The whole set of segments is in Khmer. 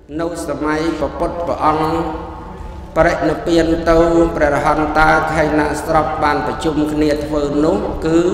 nâu sớm mai bậc bậc ôngประเนเปียนเตาประหันตาใครนาสรับบ้านประชุมเนียดเฟิร์นุคือ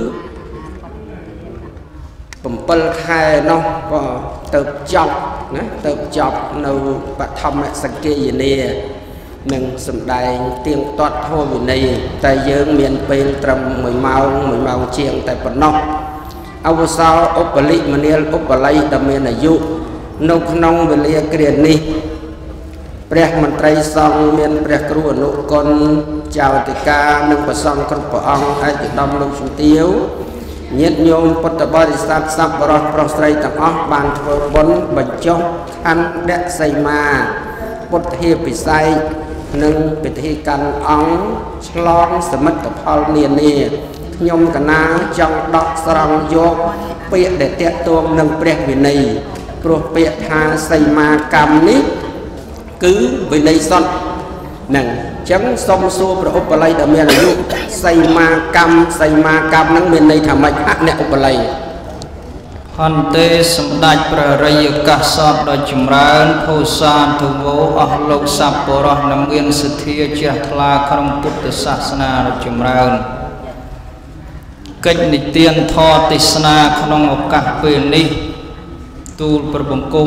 ผมเปิลใครเนาะก็เติบจับนะเติบจับในปฐมสังเกตเนี่ยหนึ่งสมได้เตียงตัดโทวินัยแต่ยังเมียนเป็นตรำมวยเมาเชียงแต่ปนอกเอาสาวอุปลิมเนียลอุปไลดำเมียนอายุนกนองเวลียเกรียนนี้พระมันไตรสองเมียนพระครูอนุกรเจ้าติกาหนึ่งประสองครุปองไอติดำลงสุเตียวเงียบโยมพุทธบริษัทสัพพะรสปรสไตรต่างออกบานทวบนบรรจงขันเดะไซมาพุทธเฮปิไซหนึ่งปิธีกันองฉลองสมัติพอลเนียนียมกนาจังดอกสรังโยกเปียเดเตะตัวหนึ่งเปรียวินัยโปรเปียทาไซมากรรมนี้คือวินัยสดหนึ่งจังสมสู่พระอุปไลดำเนินอายุไซมากรรมนั้นเป็นในธรรมะเนี่ยอุปไลฮันเตสมดัยประรายกัสสอบโดยจุมรานผู้สานทุโวอโลกสัพปะรห์นำเวียนสถิเจตลาครมพุทธศาสนาโดยจุมรานกิจนิเตียนทอติสนาขนมอกะเปนิตูลประบงกุม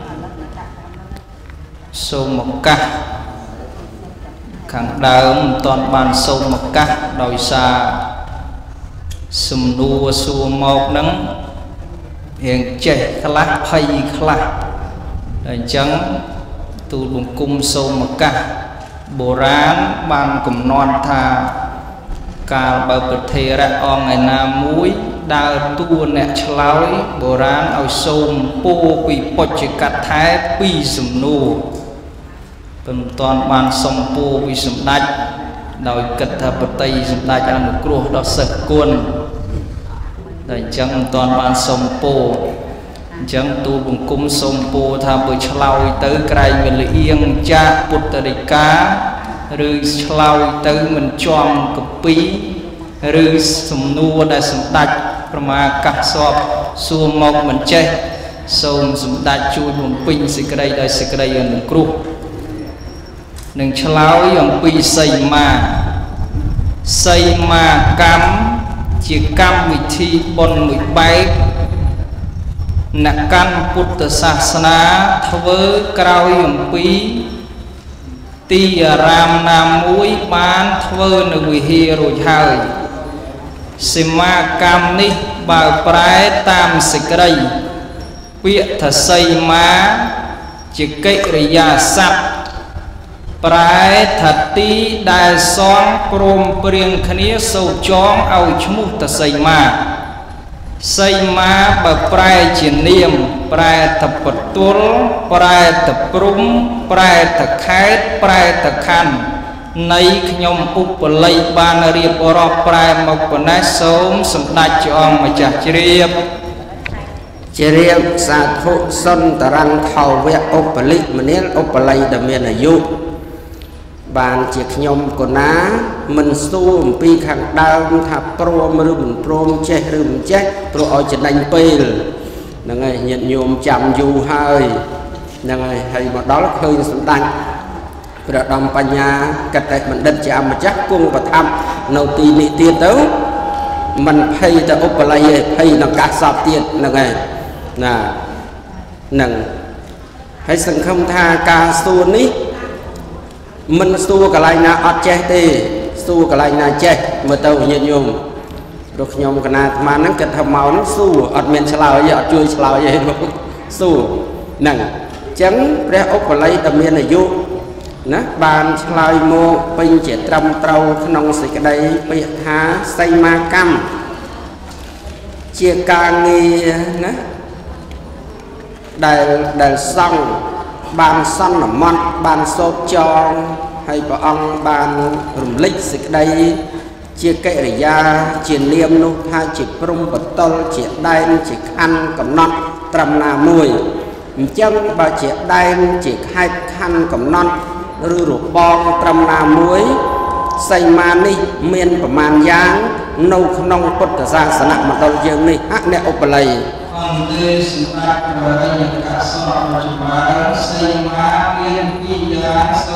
โสมกะขังดาวตอนบานโสมกะโดยซาสมนูสูมอกนั้นเห็นเจคละภัยคละดังจังตูลงกุมโสมกะโบราณบานกุมนอนทากาลบาปเทระอองไงนามุยดาวตัวเนชลาวโบราณเอาโสมปูปีปจิกัดแท้ปีสมนูเป็นตอนบานสมปูปีสมดัยโดยกัตถปฏิสมดัยอนุกรุดอกสกุลแต่จังตอนบานสมปูจังตูบุงกุมสมปูทำบุญฉลาวเตอไกรเวลเอียงจะปุตตริกาหรือฉลาวเตอมันจอมกับปีหรือสมนูได้สมดัยประมากักสอบสูมอกมันเจสมดัยจูบุงปิงสิกระไดได้สิกระไดอนุกรุหนึ่งฉลาวอย่างปีไซมากรรมจีกรรมวิธีบนมือใบนักการพุทธศาสนาทเวกราวอย่างปีตีรามนามมุยบานทเวนวิหิรุยหายสิมากรรมนี้บ่าวปลายตามสิกระไรเปียทไซมาจิกเริยาสัตปลายถัดตีได้สองกรมเปลี่ยนคณีโซจองเอาชมุตไซมาแบบปลายจีเนียมปลายตะปตุลปลายตะปรุงปลายตะไคปลายตะคันในขยมอุปไลบานเรียบรอบปลายมกนัยสมสมดัยจอมมาจากเรียบสาธุสันตรันเทาเวอุปลิมเนียลอุปไลดำเนินอายุบานเจียขยมกนามันสู้ปีขังดาวทับโปรมหรือมันโปรมเจหรือมันเจโปรเอาจะดังเปลนั่งไงยันโยมจำอยู่ให้นั่งไงให้มาđóเคยสมดังประดมปัญญากระแตมันเดินจำมาจักกุ้งประทับนาวตีนิเตียเต้ามันให้แต่อุปไลให้นักการสอบเตียนั่งไงน่ะนั่งให้สังคมทาการส่วนนี้มันสู้กับไรนะอัดเจตีสู้กับไรนะเจมาเต้าเงียบโยมรกโยมขนาดมานั่งกระทำเมานั่งสู้อัดเมียนฉลาวอย่าช่วยฉลาวอย่าสู้นั่งจังพระอุปไลดำเนินอายุนะบานฉลาวโมเป็นเจตรำเต้าขนมสิกระไดไปหาไซมากรรมเจียกางีนะได้ซ่องบานซ่อนหนมอนบานโซจองให้พระองค์บานรุมลิกสิกใดเจียเกริยาเจียเลียมนุท่าจิปรุงบตลเจียได้จิขันกับนอนตรำนามวยจังบาเจียได้จิให้ขันกับนอนหรือรูปบองตรำนามวยไซมานี่เมียนประมาณยางนกนองพุทธศาสนามาตลเยนี่ฮักเนอุปไล Andes tak berada di kasar cuma sehingga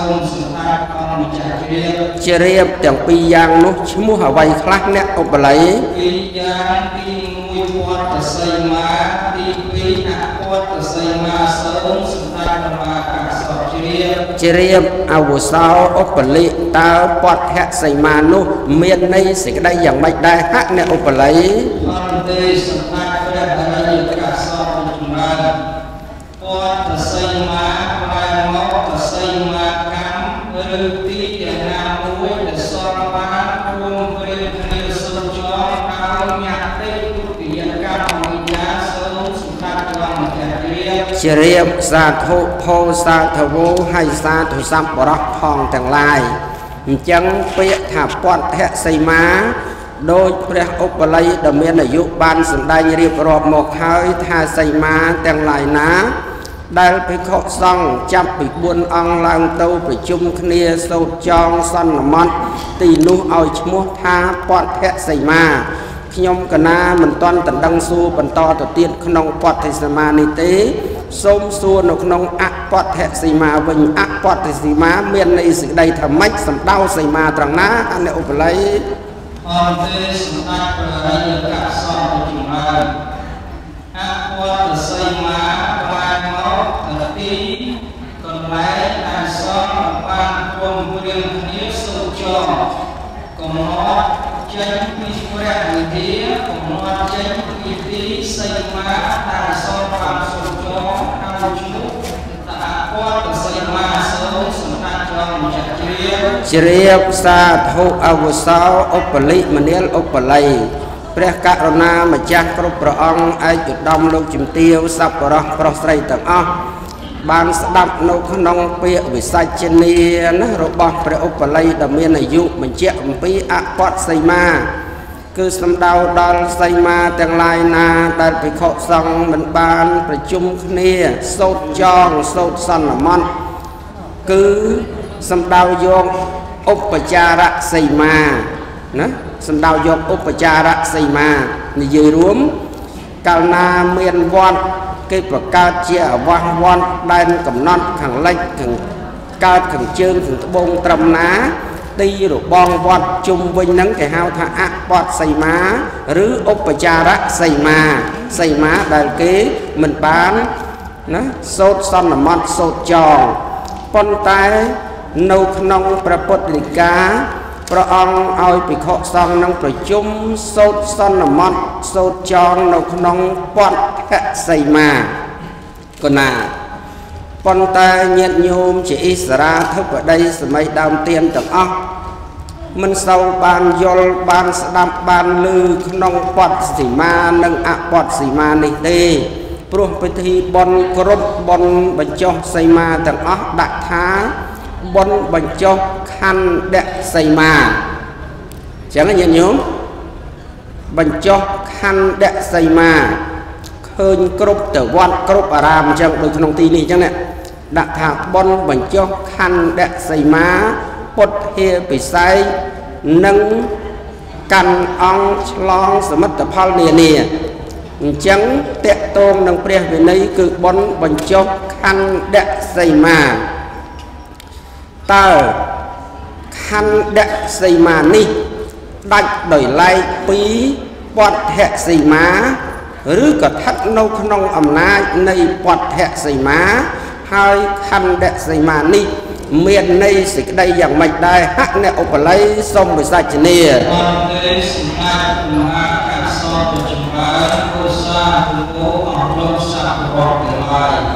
ជារៀបទាំងពីរយ៉ាងនោះឈ្មោះអ្វីខ្លះអ្នកឧបល័យពីរយ៉ាងទី1វត្តសីមាទី2អវត្តសីមាសូមសម្រាប់ប្រមាកាសោជារៀបអវសោឧបលិតើពតហសីមានោះមានន័យសេចក្តីយ៉ាងម៉េចដែរហៈអ្នកឧបល័យអន្តេសម្រាប់ព្រះអរិយកាសោចម្រើនពតសីមាបែរមកសីមាកម្មឬទីណាមួយដែលសរបានរួមព្រៀងគ្នាសូមចងឲ្យញាក់ទេទុតិយកម្មវិញ្ញាសូមសម្រាប់ចងជារៀបសាធុភោសាធវោហើយសាធុសម្បរោះផងទាំងឡាយអញ្ចឹងពាក្យថាពតហសីមាដោយព្រះឧបល័យដ៏មានអាយុបានសម្ដែងរៀបរាប់មកហើយថាសីមាទាំងឡាយណាដែលភិក្ខុសង្ឃចាប់ពី4អង្គឡើងទៅប្រជុំគ្នាសូត្រចងសន្មតទីនោះឲ្យឈ្មោះថាពតហសីមាខ្ញុំកណាមិនទាន់ដណ្ដឹងសួរបន្តទៅទៀតក្នុងពតហសីមានេះទេសូមសួរនៅក្នុងអពតហសីមាវិញអពតហសីមាមានន័យសេចក្តីថាម៉េចសំដៅសីមាត្រង់ណាអនុឧបល័យអន្តេសម្រាប់ព្រះរាជកាសោចម្រើនអពតសីមាបានមកទីកន្លែងដែលសងបានព្រមព្រៀងគ្នាសូត្រចងកំណត់ចេញពីព្រះវិធាកំណត់ចេញពីទីសីមាដែលសងបានសូត្រចងតាមឈ្មោះតាអពតសីមាសូមសម្រាប់ចងចាក់ជ្រាបសាធុអវសោឧបលិមនាលឧបល័យព្រះករុណាម្ចាស់គ្រប់ព្រះអង្គឯកឧត្តមលោកជំទាវសប្បុរសប្រុសស្រីទាំងអស់បានស្ដាប់នៅក្នុងពាក្យវិសាចនាណារបស់ព្រះឧបល័យដ៏មានអាយុបញ្ជាក់អំពីអពតសីមាគឺសំដៅដល់សីមាទាំងឡាយណាដែលភិក្ខុសង្ឃមិនបានប្រជុំគ្នាសូត្រចងសូត្រសន្មតគឺសំដៅយកឧបចារសីមាណាសំដៅយកឧបចារសីមានិយាយរួមកាលណាមានវត្តគេបង្កើតជាអវាសវត្តដែនកំណត់ខាងលិចខាងកើតខាងជើងខាងត្បូងត្រឹមណាទីរបងវត្តជុំវិញហ្នឹងគេហៅថាអពតសីមាឬឧបចារសីមាសីមាដែលគេមិនបានណាសូត្រសន្មតសូត្រចងប៉ុន្តែនៅក្នុងព្រះពុទ្ធដីកាព្រះអង្គឲ្យភិក្ខុសង្ឃនឹងប្រជុំសូត្រសន្មតសូត្រចងនៅក្នុងពតហសីមាកណាប៉ុន្តែញាតិញោមជាអិសរាធិបតីសម័យដើមទៀនទាំងអស់មិនសូវបានយល់បានស្ដាប់បានឮក្នុងពតសីមានិងអពតសីមានេះទេព្រោះពិធីបុណ្យគ្រប់បុណ្យបញ្ចុះសីមាទាំងអស់ដាក់ថាបុណ្យបញ្ចុះខណ្ឌសីមាចឹងញាតិញោមបញ្ចុះខណ្ឌសីមាឃើញគ្រប់ទៅវត្តគ្រប់អារាមចឹងដូចក្នុងទីនេះចឹងណាដាក់ថាបុណ្យបញ្ចុះខណ្ឌសីមាពុទ្ធហេពិសេសនិងកាន់អង្គឆ្លងសមិទ្ធផលនានាអញ្ចឹងតកតងនឹងព្រះវិន័យគឺបុណ្យបញ្ចុះខណ្ឌសីមាតើខណ្ឌសីមានេះដាច់ដោយឡែកពីពតហសីមាឬក៏ស្ថិតនៅក្នុងអំណាចនៃពតហសីមាហើយខណ្ឌសីមានេះមានន័យសេចក្តីយ៉ាងម៉េចដែរហៈអ្នកឧបល័យសូមវិសាចនាអរទេសម្រាប់មហាកាសោបចម្រើនគូសាពុទ្ធអរលោកសាពរទាំងឡាយ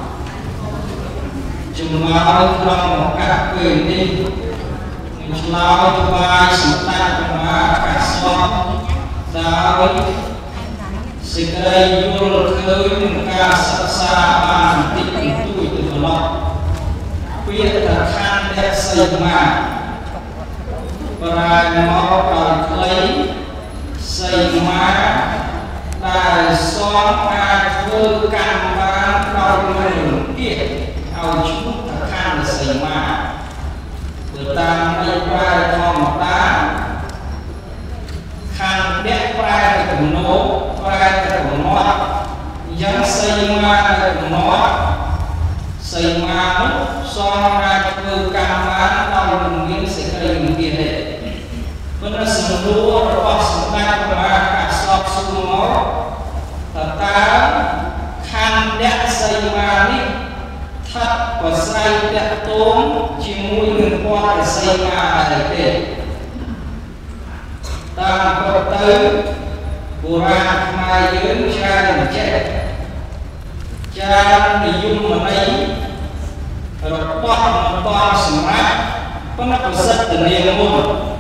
ចម្លើយក្នុងឱកាសពេលនេះឆ្លើយថ្វាយសម្ដេចមហាកាសោដោយសេចក្តីយល់ឃើញនឹងការសិក្សាបានបន្តិចបន្តួចទៅកន្លងពាក្យថាខណ្ឌសីមាប្រែមកដោយខ្លីសីមាដែលសងអាចធ្វើកម្មបានដោយមិនរំពាត់ឲ្យឈ្មោះថាខណ្ឌសីមាទៅតាមន័យប្រែធម្មតាខណ្ឌប្រែទៅកំណត់ប្រែទៅកំណត់យ៉ាងសីមាទៅកំណត់សីมาสองราชคือการมาเราเรียนสิ่งใดสิ่งเดียวเมื่อสมรู้ว่าสมได้มาการสอบสมอแต่ตาคันเดะใส่มานี่ทัดก็ใส่เดะต้มจิมุยเงินพอใส่มาอะไรเด็ดตามก็เติมโบราณมายืนชาดินเจ็ดจานนิยมมันนี้เราป้อนมันป้อนสมัยเพราะนักประสิทธิ์เรียนมุ่ง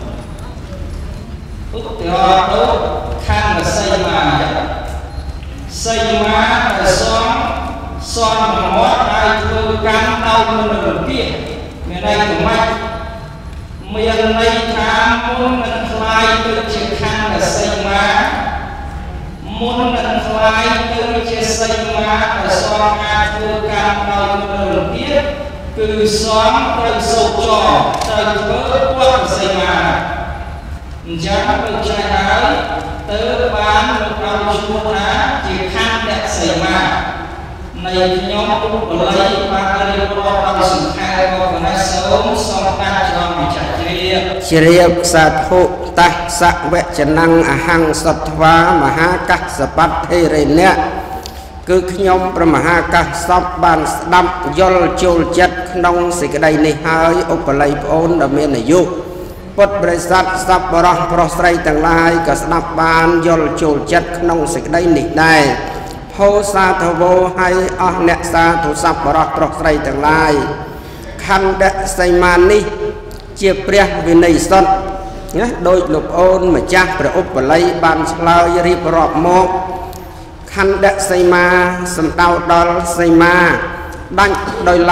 ทุกที่เราดูข้างกับใส่มาใส่มาแต่ซ้อนมันวัดได้คือการเอามันหนึ่งเพี้ยไม่ได้ถึงไม่เมื่อในทางมุ่งมันคลายตัวเชือกข้างกับใส่มามุนนั้นคลายตัวเชือกใส่มาแต่ซ้อนอาคือการเอามันหนึ่งเพี้ยคือซ้อนตัวสุกจอตัวเบิร์ดว่าใส่มาจะเป็นใจหายเติร์บานเราชูนะจีข้างเด็กใส่มาในย้อมตุ้งเลยมาเรียบร้อยเราสิ่งแค่ก็ในสมสมการจอมจัดเรียบสัตหุตัสสะเวจนังอหังสัทวามหากัสปัตเทเรเนคือขยมประมหากัสบบันดับยลจูลจัดนองสิกใดในหายอุปไลปอนดเมนยุปดบริษัทสับรอพรสไตรต่างลายกับสนับบานยลจูลจัดนองสิกใดนิได้โพสาทโวให้อเนสาทุสับรอพรสไตรต่างลายคันเดไซมานิเจียเปรียวินัยสดโดยลูกโอนมาจากพระอุปไลบานชลายรีบรอบโมกคันเดไซมาสัมเตาดอลไซมาดังโดยไล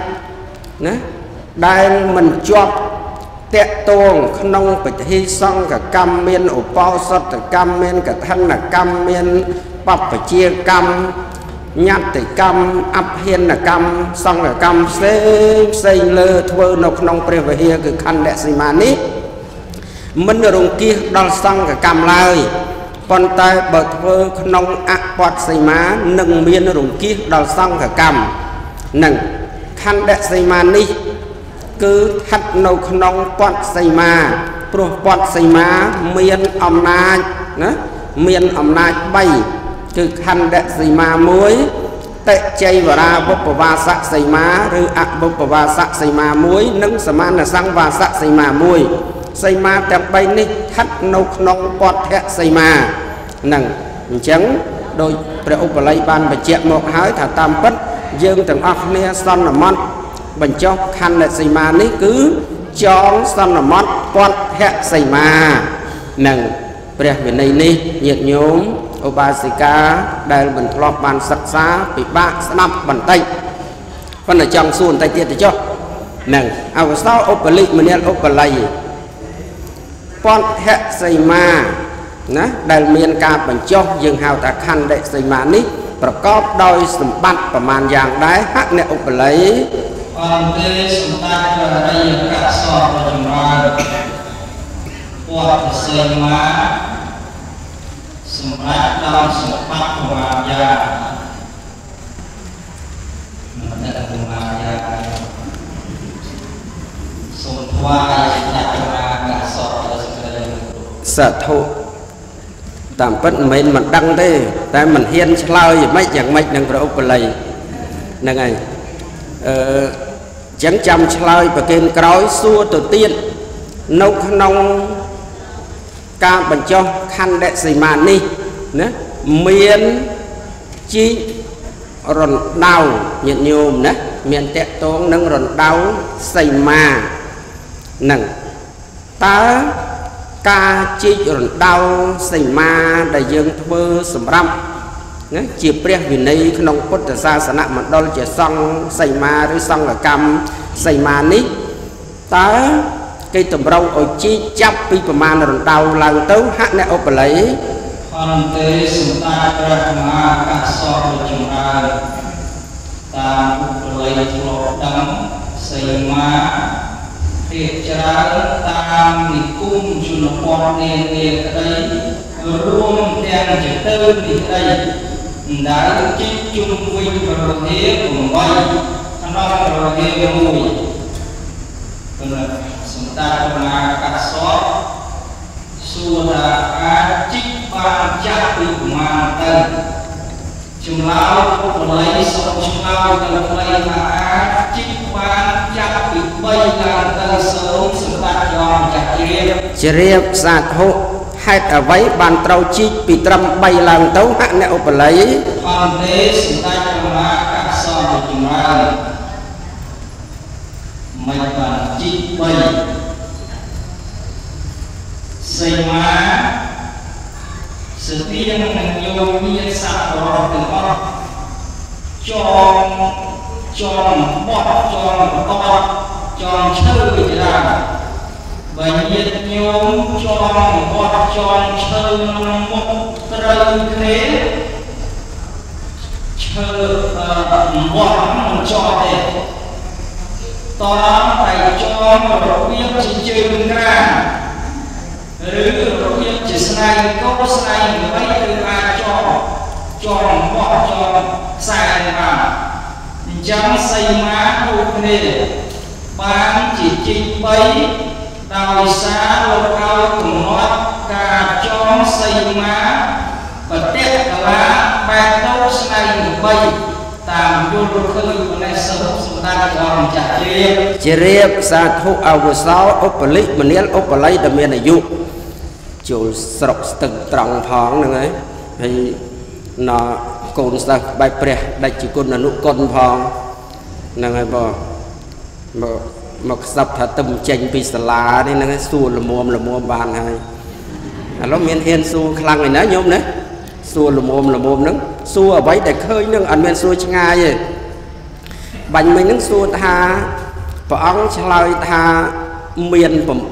ได้มันจบเตะตวงขนมปิธีสังกับกรรมเมียนอุปสตกรรมเมียนกับท่านกรรมเมียนปัปเจียกรรมญัติกรรมอัพเฮียนกรรมสังกรรมเซเลอทเวนกนองเปรียวเฮียคือคันเดสิมานิมันรงกี้ดอลสังกรรมเลยปนตายเบิดเวอขนองอัปอดสิมาหนึ่งเมียนรงกี้ดอลสังกรรมหนึ่งคันเดสิมานิคือทัดนกนองปอดใส่มาปลุกปอดใส่มาเมียนอำนาจนะเมียนอำนาจใบคือคันเดใส่มามวยเตะใจวราบุปวาสใส่มาหรืออับุปวาสใส่มามวยนึ่งสมานสังวาสใส่มามวยใส่มาแต่ใบนี้ทัดนกนองปอดแทะใส่มาหนึ่งจังโดยพระอุปไลบานไปเจ็บหมกหายถ้าตามปัดยืมถึงอัคเนียสันนมันบรรจบคันเดสิมานี้คือจองสันนมัดปอดแหะใส่มาหนึ่งเปรียบในนี้เหยียดโยมอุบาสิกาได้บรรทลบบานศึกษาปิบะสนับบันไตพันธุ์จังส่วนไตเตียติจ้าหนึ่งเอาเสาอุปลิมันเนี่ยอุปไลปอดแหะใส่มานะได้เมียนการบรรจบยังหาวแต่คันเดสิมานี้ประกอบโดยสมบัติประมาณอย่างใดฮักเนี่ยอุปไลความเตสมตัดอะไรกัดสอบประจุมาปวดเสียมาสมบัติเราสมบัติประมาณอย่างมันจะประมาณอย่างสมทวายจัดมากัดสอบอะไรสักอย่างสัตถุตามปัจจุบันมันดังได้แต่มันเฮียนเฉลยไม่อย่างไม่ดังพระอุปไลนั่นไงจังจำเฉลยประเคนกร้อยซัวตัวเตี้ยนกนองการบรรจบคันเดสิมานี่นะเมียนจีรอนดาวเหยียดโยมนะเมียนเตะตงนั่งรอนดาวใส่มาหนึ่งตากาจีรอนดาวใส่มาได้ยังเพื่อสำรับจีเปรียอยู่ในขนมพุทธศาสนามันดอลจะซ่องใส่มาหรือซ่องกับกรรมใส่มานี้ตาcây tầm rau ở chi chấp piประมาณรดาวหลังเต้าหักในอุปไลพันเตสุตาตระมากัสสอบจุราตามอุปไลทุลดังใส่มาเพียจาตามนิคุมจุลปอนเนเนกไรรวมแทนจะเติมนิไรได้จิตจุ่มวิบรเทผมไว้ขนក្នុងរហេមួយសម្ដេចព្រះមហាក្សត្រសួរថាអាចជីកបានចាក់ពីប្រមាណទៅចម្លើយពុទ្ធបរិយសូមឆ្លើយទៅខ្លីថាអាចជីកបានចាក់ពី3ឡើងទៅសូមសម្ដេចព្រះចាក់ជ្រាបសាធុហេតុអ្វីបានត្រូវជីកពីត្រឹម3ឡើងទៅហអ្នកឧបល័យអន្តទេសម្ដេចព្រះមហាក្សត្រចម្លើយមិនបានជីក3សេមាស្ទៀងនឹងយោមានសាបរោទាំងអស់ចងបត់ចងតតចងឈើជាច្រើនបើញាតិញោមចងបត់ចងឈើក្នុងមុខត្រូវគ្នាឈើបត់មិនចោលទេតតែចងរបៀបជាជើងក្រានឬរបៀបជាស្នែងកោស្នែងអ្វីគឺអាចចងបត់ចងខ្សែបានអញ្ចឹងសីមាដូចគ្នាបានជាជីក3ដោយសារលោកឲ្យកំណត់ការចងសីមាប្រតិកលាបែបទៅស្នែង3តាមយល់ឃើញប៉ុណ្ណេះសូមសម្ដេចព្រះម្ចាស់ជ្រាបសាធុអវសោឧបលិមនាលឧបល័យដែលមានអាយុចូលស្រុកស្ទឹងត្រង់ផងហ្នឹងហើយកូនសិស្សបែបព្រះដាច់ជាគុណអនុគុណផងហ្នឹងហើយបងមកខ្សឹបថាទឹមចេញពីសាលានេះហ្នឹងសួរលមុំបានហើយឥឡូវមានហ៊ានសួរខ្លាំងឯណាញោមណាសួរលមុំហ្នឹងសួរអ្វីដែលឃើញហ្នឹងអត់មានសួរឆ្ងាយទេបាញ់មិញហ្នឹងសួរថាព្រះអង្គឆ្លើយថាមាន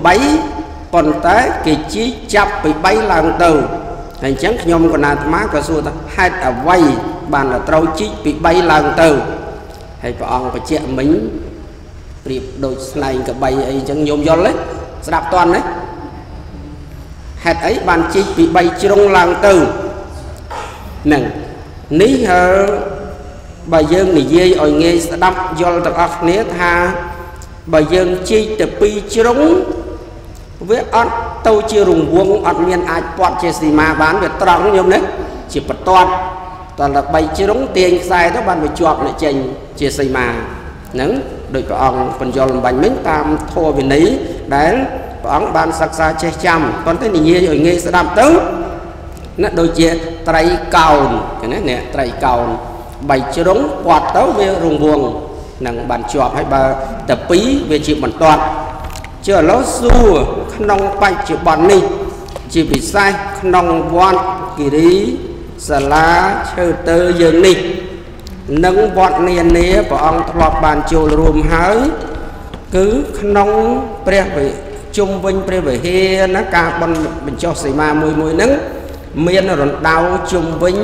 8ប៉ុន្តែគេជីកចាប់ពី3ឡើងទៅហើយអញ្ចឹងខ្ញុំកណាអាត្មាក៏សួរថាហេតុអ្វីបានត្រូវជីកពី3ឡើងទៅហើយព្រះអង្គបញ្ជាក់មិញប្រៀបដូចស្នែងកបីអីអញ្ចឹងញោមយល់ទេស្ដាប់តន់ទេហេតុអីបានជីកពី3ជ្រុងឡើងទៅហ្នឹងនេះបើយើងនិយាយឲ្យងាយស្ដាប់យល់ទាំងអស់គ្នាថាបើយើងជីកទៅ2ជ្រុងវាអត់ទៅជារង្វង់អត់មានអាចពាត់ជាសីមាបានវាត្រង់ញោមនេះជាបន្ទាត់តើ3ជ្រុងទាញខ្សែទៅបានវាជាប់អ្នកចេញជាសីមាហ្នឹងដោយព្រះអង្គបញ្យល់បំបញ្ញមិញតាមធម៌វិន័យដែលព្រះអង្គបានសិក្សាចេះចាំប៉ុន្តែនិយាយឲ្យងាយស្ដាប់ទៅណាដូចជាត្រីកោណឃើញទេនេះត្រីកោណ3ជ្រុងពាត់ទៅវារង្វង់នឹងបានជាប់ហើយបើតែ2វាជាបន្ទាត់ចុះឥឡូវសួរក្នុងបច្ចុប្បន្ននេះជាពិសេសក្នុងវត្តគិរីសាលាឈើទើយើងនេះនិងវត្តនានាព្រះអង្គធ្លាប់បានចូលរួមហើយគឺក្នុងព្រះជុំវិញព្រះវិហារណាការបន់បញ្ចុះសីមាមួយហ្នឹងមានរណ្ដៅជុំវិញ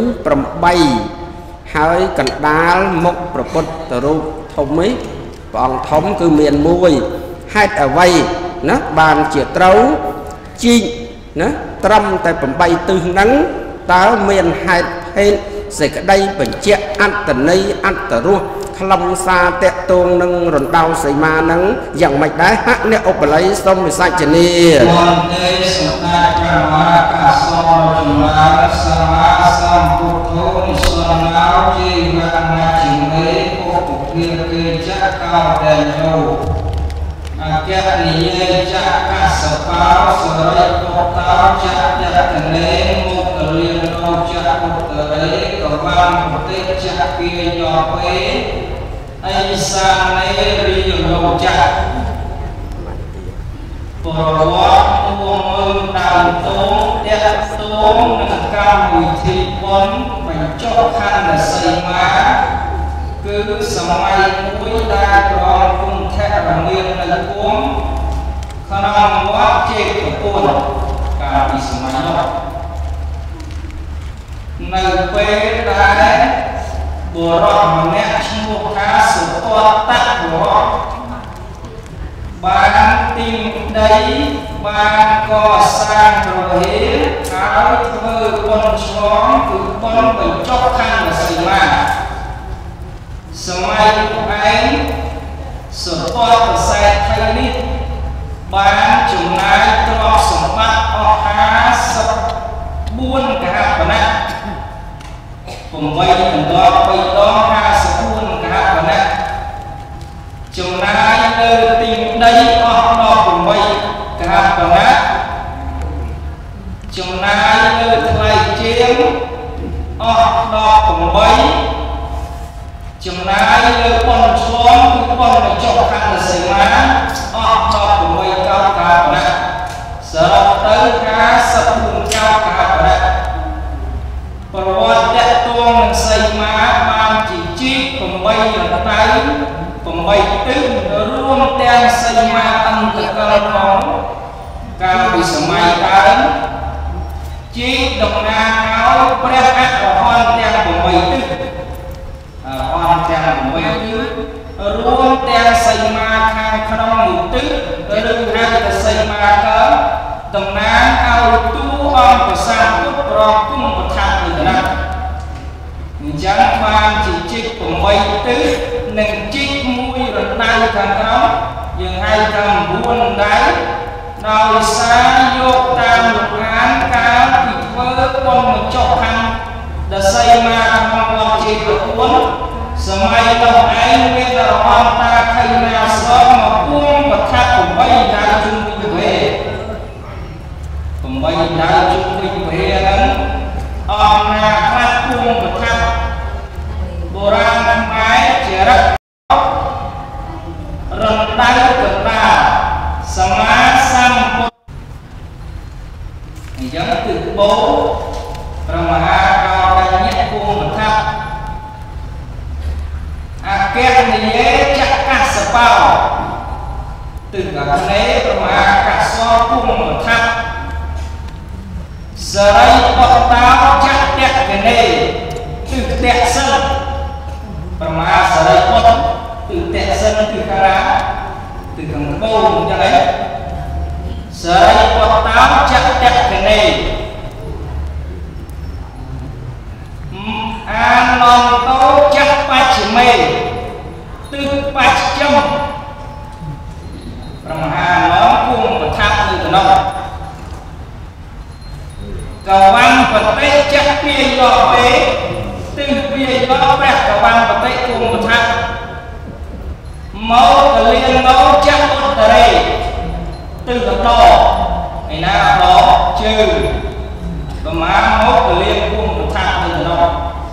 8ហើយកណ្ដាលមុខព្រះពុទ្ធរូបធំនេះព្រះអង្គធំគឺមាន1ហេតុអ្វីណាបានជាត្រូវជីកណាត្រឹមតែ8ទិសហ្នឹងតើមានហេតុភេទសេចក្តីបញ្ជាក់អត្តន័យអត្តរសខ្លឹមសារតកតងនឹងរណ្ដៅសីមាហ្នឹងយ៉ាងម៉េចដែរហអ្នកឧបល័យសូមវិសាចនាបានទេសម្ដេចព្រះមហាក្សត្រចម្លើយសម្មាសម្ពុទ្ធោនិសនាជីវនាជីមេពុទ្ធភាគេចកោតែញោអគ្គនិយាយចកសបោសរិយពុទ្ធោចយតនេមុខរៀននោចពុទ្ធរេកបានប្រតិចពាយោពេអេសានេរិយលោចៈប្រវត្តិពួងមើលដើមតងតាក់ទងនឹងកម្មវិធីបុណ្យបញ្ចុះខណ្ឌសីមាគឺសម័យមួយដែលប្រងគុំថៈរមាននៅគុំក្នុងវត្តជេកពុនកាលពីសម័យនោះនៅពេលដែលបុរសម្នាក់ឈ្មោះថាសុពតតវរបានទីមដីបានកសាងរហេហើយធ្វើបុណ្យឆ្លងគឺបុណ្យបញ្ចុះខណ្ឌសីមាសម័យពួកឯងសពតប្រសែតថៃនេះបានចំណាយទ្រព្យសម្បត្តិអស់54កហបណៈ8ដង3ដង54កហបណៈចំណាយលើទីដីអស់18កហបណៈចំណាយលើថ្លៃជាងអស់18ចំណាយលើប៉ុនឆ្លងគឺប៉ុនបញ្ចុះខណ្ឌសីមាអស់18កោកហបណៈសរុបទៅ54កោកហបណៈប្រវត្តិតកតងនឹងសីមាបានជាជីក8រតៅ8ទិសរួមទាំងសីមាអន្តកលផងកាលពីសម័យដើមជីកតំណាងឲ្យព្រះអរហន្តទាំង8ទិសអរហន្តទាំង8ទិសរួមទាំងសីមាខាងក្នុងមួយទិសឬហៅថាសីមាកើតំណាងឲ្យទូអង្គប្រសាទពុទ្ធប្រគុំប្រថានទៅណាអញ្ចឹងបានជាជីក8ទិសនិងជីកមួយរណ្ដៅខាងក្រោមយើងហៅថា9ដៃដោយសារយកតាមលំអានកាលពីធ្វើបុណ្យបញ្ចុះខណ្ឌដសីមាក្នុងវត្តជាប្រពន្ធសម័យនោះឯងមានរហន្តតាខៃណាស្រុកមកពួងប្រថាប់8ដៅជុំវិញវេ8ដៅជុំវិញវេហ្នឹងអស់ណាខ្លះពួងប្រថាប់បុរាណខ្មែរជារឹករំដៅកណ្ដាលសមាសម្ពុទ្ធអញ្ចឹងគឺបោព្រះមហាកោដញ្ញៈពួងប្រថាប់អគ្គនិយេចក្កសបោទិកនេព្រះមហាកសោពួងប្រថាប់សរិបតោចក្កកនេទិតៈសិនព្រះមហាសរិបុត្រទិតៈសិនទិការាទិខាងបូនអញ្ចឹងឯងសរិបតោចក្កកនេអានងតោចក្បច្ឆមេទិបច្ចឹមព្រះមហាឡងគង់ប្រថាប់នៅក្នុងកវ៉ាន់បតិចក្ពាយលោកពេទិពាយលោកព្រះកវ៉ាន់បតិគង់ប្រថាប់មកកលៀនណោចក្ឧត្តរេទិកតោឯណាអត់ជើងប្រមាណមកកលៀនគង់ប្រថាប់នៅក្នុង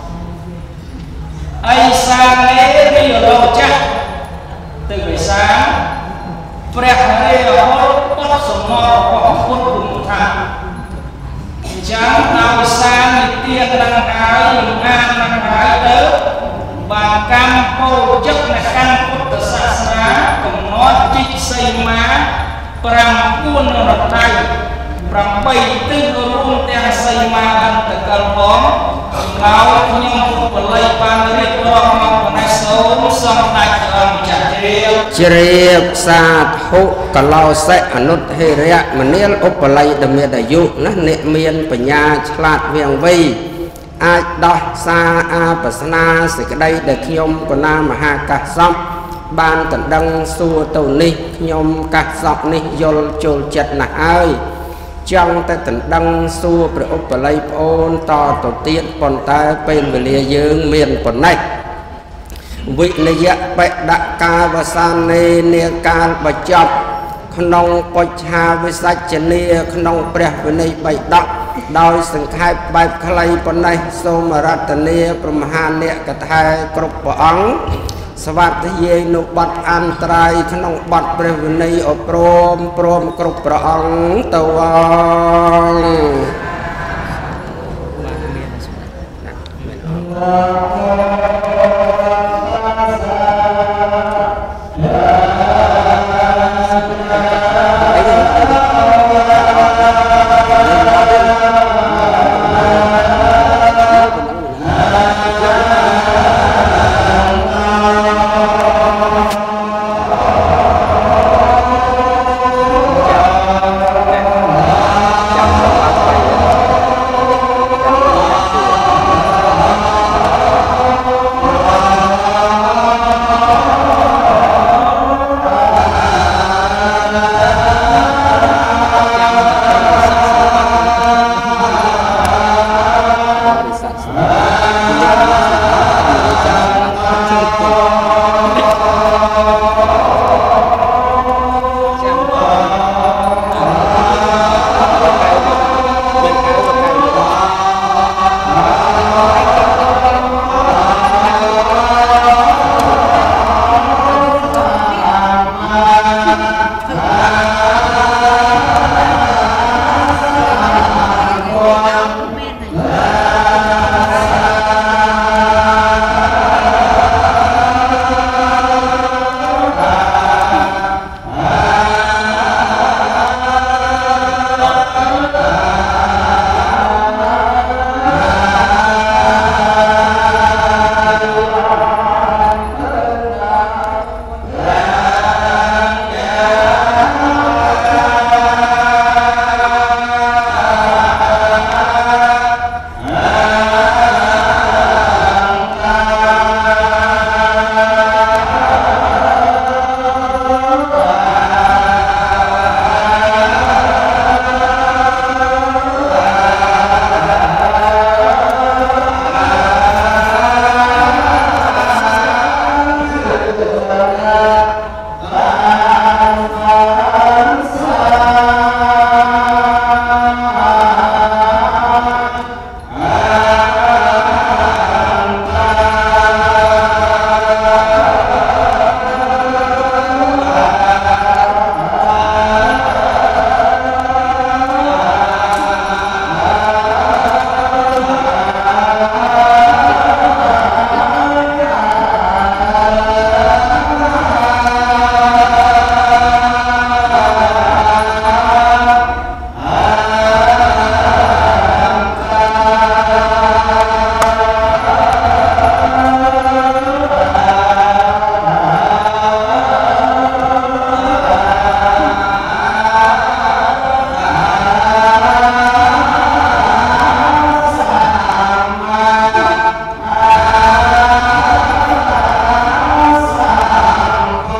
អេសានេរិយលោចៈទិវិសាព្រះរាជរហូតពុទ្ធសមររបស់ពុទ្ធគុណថាអញ្ចឹងដោយសារនិទាននឹងហើយលំអាននឹងហើយទៅបានកម្មពោជិកនៅខាងពុទ្ធសាសនាកំណត់ជីកសីមា9រតៅ8ទិសរួមទាំងសីមាអន្តកលផងហើយខ្ញុំបល័យបានរៀបរាប់មកប៉ុណ្ណេះសូមសំដេចព្រះអង្គចាស់ជ្រាបសាធុកលោសិអនុទ្ធិរៈមនាលឧបល័យដមេតអាយុណាអ្នកមានបញ្ញាឆ្លាតវាងវៃអាចដោះសារអាប្រស្នាសេចក្តីដែលខ្ញុំកណាមហាកាសពបានដណ្ដឹងសួរទៅនេះខ្ញុំកាសពនេះយល់ចូលចិត្តណាស់ហើយចង់តែដណ្ដឹងសួរព្រះឧបល័យប្អូនតទៅទៀតប៉ុន្តែពេលវេលាយើងមានប៉ុណ្ណេះវិនយៈបេដកាវសានេនាកាលបច្ចប់ក្នុងបច្ឆាវិសច្ចនីក្នុងព្រះវិន័យបៃដកដោយសង្ខេបបែបខ្លីប៉ុណ្ណេះសូមរតនាប្រមហាអ្នកកថាគ្រប់ព្រះអង្គស្វាធ្យាយនៅបទអន្តរាយក្នុងបទព្រះវិន័យអប់រំព្រមគ្រប់ព្រះអង្គទៅអ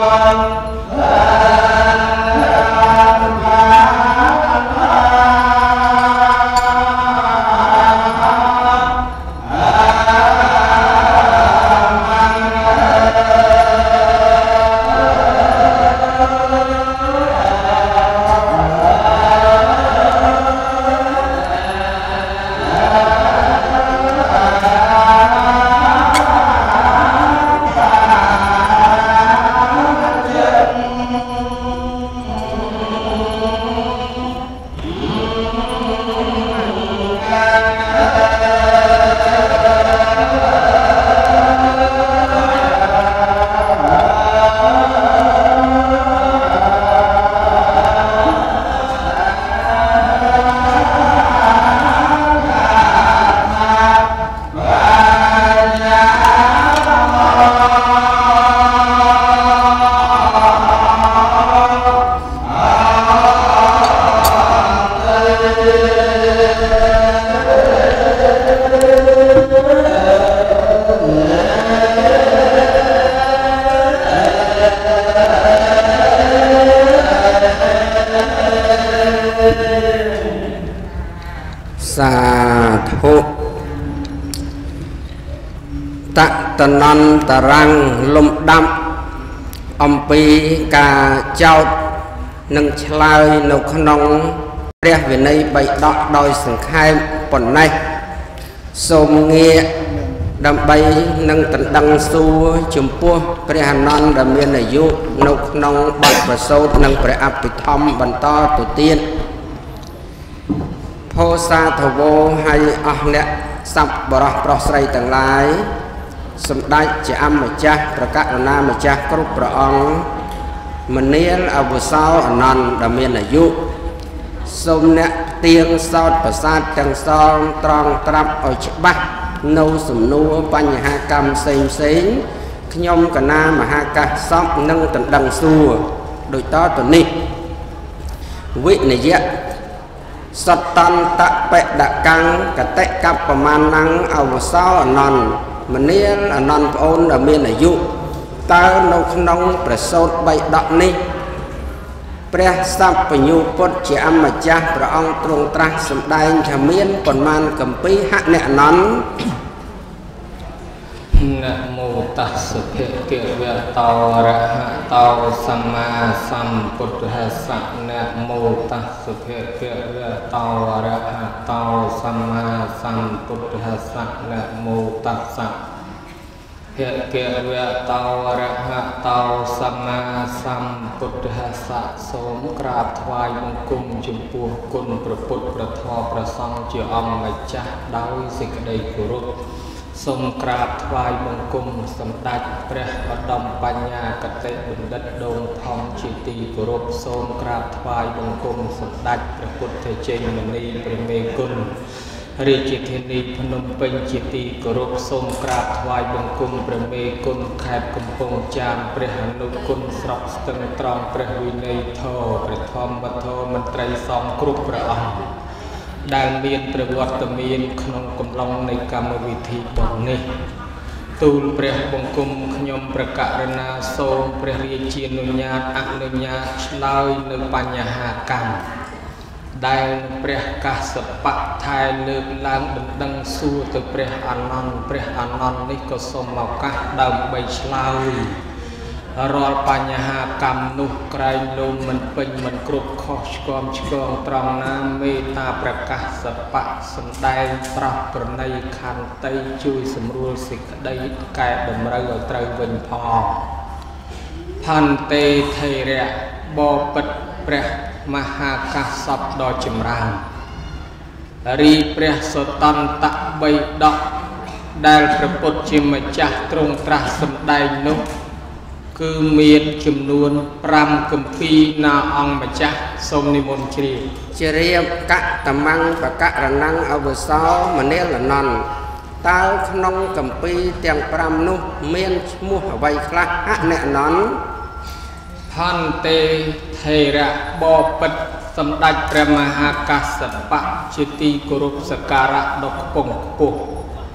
ตนันตรังลมดำអំពីការចោទនិងឆ្លើយនៅក្នុងព្រះវិន័យ3ដកដោយសង្ខេបប៉ុណ្ណេះសូមងាកដើម្បីនឹងដណ្ដឹងសួរចំពោះព្រះអនន្តដែលមានអាយុនៅក្នុងបទប្រសូតនិងព្រះអភិធម្មបន្តទៅទៀតផោសាធវោហើយអស់អ្នកសប្បុរសប្រុសស្រីទាំងឡាយសម្ដេចជាអម្ចាស់ប្រករុណាម្ចាស់គ្រប់ព្រះអង្គមនាលអវសោអនន្តដែលមានអាយុសូមអ្នកទៀងសោតប្រាសាទទាំងសងត្រង់ត្រាប់ឲ្យច្បាស់នៅសំណួរបញ្ហាកម្មផ្សេងខ្ញុំកណាមហាកាសសពនឹងដណ្ដឹងសួរដូចតទៅនេះវិនយៈសតន្តបេដកាំងកតិកបប្រមាណណងអវសោអនន្តមនាលអនន្តប្អូនដែលមានអាយុតើនៅក្នុងប្រសូត3ដកនេះព្រះសัพពញ្ញុពុទ្ធជាអម្ចាស់ព្រះអង្គទ្រង់ត្រាស់សម្ដែងថាមានប៉ុន្មានគម្ពីរហៈអ្នកអនន្តนะโมตัสสะภะคะวะโตอะระหะโตสัมมาสัมพุทธัสสะนะโมตัสสะภะคะวะโตอะระหะโตสัมมาสัมพุทธัสสะนะโมตัสสะภะคะวะโตอะระหะโตสัมมาสัมพุทธัสสะសូមក្រាបថ្វាយបង្គំចំពោះគុណព្រះពុទ្ធព្រះធម៌ព្រះសង្ឃជាអម្ចាស់ដោយសេចក្តីគោរពសូមក្រាបថ្វាយបង្គំសម្ដេចព្រះឧត្តមបញ្ញកតេបណ្ឌិតដងធំជាទីគោរពសូមក្រាបថ្វាយបង្គំសម្ដេចព្រះពុទ្ធជ័យមុនីព្រះមេគុណរាជធានីភ្នំពេញជាទីគោរពសូមក្រាបថ្វាយបង្គំព្រះមេគុណខេត្តកំពង់ចាមព្រះអនុគុណស្រុកស្ទឹងត្រង់ព្រះវិន័យធម៌ព្រះធម្មវត្ថុមន្ត្រីសង្ឃគ្រប់ព្រះអង្គដែលមានប្រវត្តិមានក្នុងកំឡុងនៃកម្មវិធីបុណ្យនេះទូលព្រះបង្គំខ្ញុំប្រកករណាសូមព្រះរាជានុញ្ញាតអនុញ្ញាតឆ្លើយនៅបញ្ហាកម្មដែលព្រះកាសបៈថែលើកឡើងដណ្ដឹងសួរទៅព្រះអនន្តនេះក៏សូមឱកាសដើម្បីឆ្លើយរាល់បញ្ហាកម្មនោះក្រែងលោមមិនពេញមិនគ្រប់ខុសឆ្គងត្រង់ណាមេត្តាប្រកាសបៈសម្ដែងប្រោះប្រណីខន្តីជួយសម្រួលសេចក្តីកែតម្រូវឲ្យត្រូវវិញផងផន្តេថេរៈបពិតព្រះមហាកាសពដ៏ចម្រើនរីព្រះសតន្តៈ3ដកដែលព្រះពុទ្ធជាម្ចាស់ទ្រង់ត្រាស់សម្ដែងនោះគឺមានចំនួន5គម្ពីរណាអង្គម្ចាស់សូមនិមន្តជ្រាបជ្រាបកតមੰបករណੰអវសោមនាលអនន្តតើក្នុងគម្ពីរទាំង5នោះមានឈ្មោះអ្វីខ្លះហៈអ្នកអនន្តផន្តេថេរៈបពិតសម្ដេចព្រះមហាកាសបៈជាទីគោរពសក្ការៈដ៏ខ្ពង់ខ្ពស់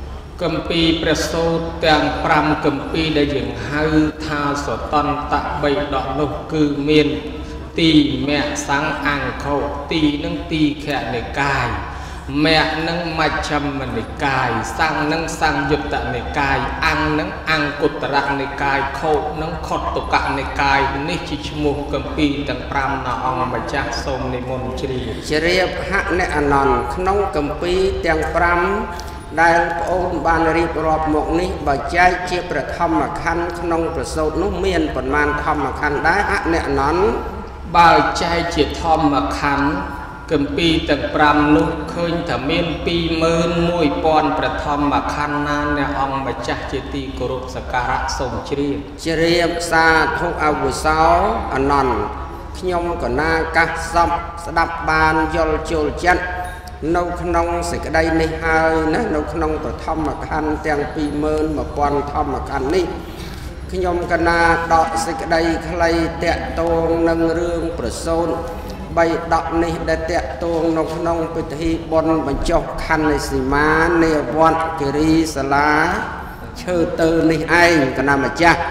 កំពីព្រះសូត្រទាំង5កំពីដែលយើងហៅថាសតន្តបិដកនោះគឺមានទីមគ្គសង្ឃអង្គោទីនឹងទីខនិកាយមគ្គនឹងមជ្ឈិមនិកាយសង្ឃនឹងសង្យុត្តនិកាយអង្គនឹងអង្គុត្តរនិកាយខោនឹងខុត្តកនិកាយនេះជាឈ្មោះកំពីទាំង5នៅអង្គម្ចាស់សូមនិមន្តជ្រាបជ្រាបហអ្នកអនន្តក្នុងកំពីទាំង5ដែលប្អូនបានរៀបរាប់មកនេះបើចែកជាព្រះធម្មខណ្ឌក្នុងប្រសូតនោះមានប៉ុន្មានធម្មខណ្ឌដែរហអ្នកអនន្តបើចែកជាធម្មខណ្ឌកំពីទាំង5នោះឃើញថាមាន21000ប្រធម្មខណ្ឌណាអ្នកអង្គម្ចាស់ជាទីគោរពសក្ការៈសូមជ្រាបជ្រាបសាធុអវុសោអនន្តខ្ញុំកណាកាសសពស្ដាប់បានយល់ចូលចិត្តនៅក្នុងសេចក្តីនេះហើយណានៅក្នុងប្រធម្មខណ្ឌទាំង21000ធម្មខណ្ឌនេះខ្ញុំកណាដកសេចក្តីខ្លីតាក់ទងនឹងរឿងប្រសូត3ដកនេះដែលតាក់ទងនៅក្នុងពិធីបុណ្យបញ្ចុះខណ្ឌនៃសីមានៃវត្តគិរីសាលាឈើទៅនេះឯងកណាម្ចាស់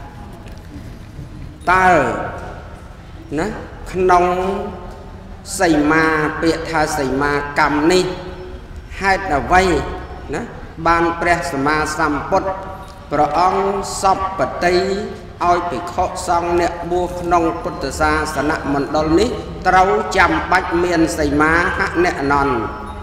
តើណាក្នុងសីមាពាក្យថាសីមាកម្មនេះហេតុអ្វីណាបានព្រះសម្មាសម្ពុទ្ធព្រះអង្គសពតិឲ្យភិក្ខុសង្ឃអ្នកបួសក្នុងពុទ្ធសាសនមណ្ឌលនេះត្រូវចាំបាច់មានសីមាហអ្នកអនន្ត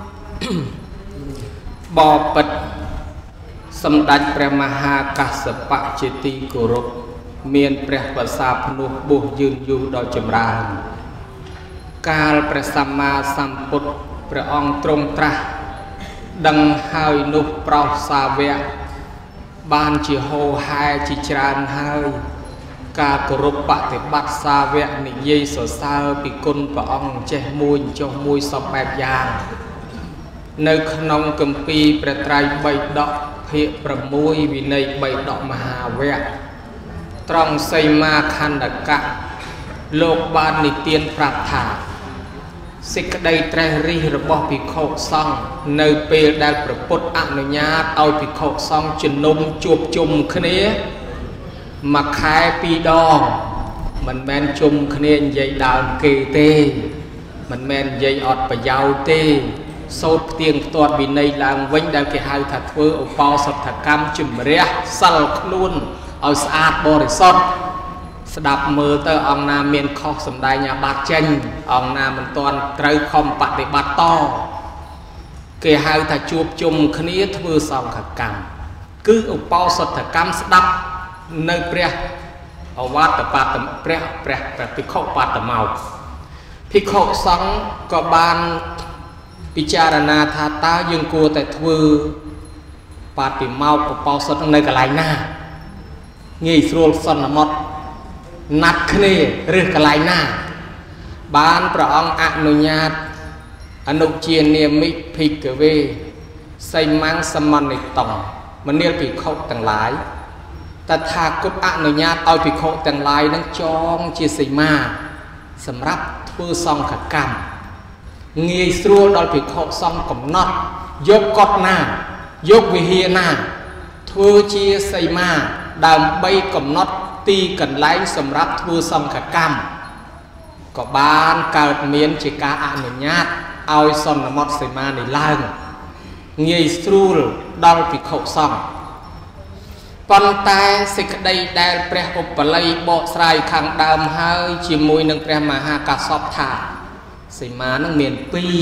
បបិទ្ធសម្ដេចព្រះមហាកាសបៈជាទីគោរពមានព្រះវស្សាភ្នោះបួសយឺនយូរដល់ចម្រើនកាលព្រះសម្មាសម្ពុទ្ធព្រះអង្គទ្រង់ត្រាស់ដឹងហើយនោះប្រោសសាវកបានជាហូរហែជាច្រើនហើយការគោរពបប្រតិបត្តិសាវកនិយាយសរសើរពីគុណព្រះអង្គចេះមួយចុះមួយសពបែបយ៉ាងនៅក្នុងគម្ពីរព្រះត្រៃបិដកភាគ6វិន័យបិដកមហាវគ្គត្រង់សីមាខណ្ឌកៈលោកបាននិទានប្រាប់ថាសេចក្តីត្រេះរិះរបស់ភិក្ខុសង្ឃនៅពេលដែលព្រះពុទ្ធអនុញ្ញាតឲ្យភិក្ខុសង្ឃជំនុំជួបជុំគ្នាមួយខែ2ដងមិនមែនជុំគ្នានិយាយដើមគេទេមិនមែននិយាយអត់ប្រយោជន៍ទេសូត្រផ្ទៀងផ្ទាត់វិន័យឡើងវិញដែលគេហៅថាធ្វើឧបោសថកម្មជំរះសិលខ្លួនឲ្យស្អាតបរិសុទ្ធស្ដាប់មើលទៅអង្គណាមានខុសសម្ដែងអាបាត់ចេញអង្គណាមិនទាន់ត្រូវខំបដិបត្តិតគេហៅថាជួបជុំគ្នាធ្វើសង្ឃកម្មគឺឧបោសថកម្មស្ដាប់នៅព្រះអវត្តបតព្រះភិក្ខុបតមោខភិក្ខុសង្ឃក៏បានពិចារណាថាតើយើងគួរតែធ្វើបតិមោខឧបោសថនៅកន្លែងណាងាយស្រួលសន្មត់ណាត់គ្នាឬកន្លែងណាបានព្រះអង្គអនុញ្ញាតអនុជានាមិភិក្ខវេសីមាំងសមនិតងមនាលភិក្ខុទាំងឡាយតថាគតអនុញ្ញាតឲ្យភិក្ខុទាំងឡាយនឹងចងជាសីមាសម្រាប់ធ្វើសង្ឃកម្មងាយស្រួលដល់ភិក្ខុសង្ឃកំណត់យកកត់ណាយកវិហារណាធ្វើជាសីមាដើម្បីកំណត់ទីកន្លែងសម្រាប់ធ្វើសង្ឃកម្មក៏បានកើតមានជាការអនុញ្ញាតឲ្យសន្មតសីមានេះឡើងងាយស្រួលដល់ភិក្ខុសង្ឃប៉ុន្តែសេចក្តីដែលព្រះឧបល័យបកស្រាយខាងដើមហើយជាមួយនឹងព្រះមហាកាសពថាសីមានឹងមាន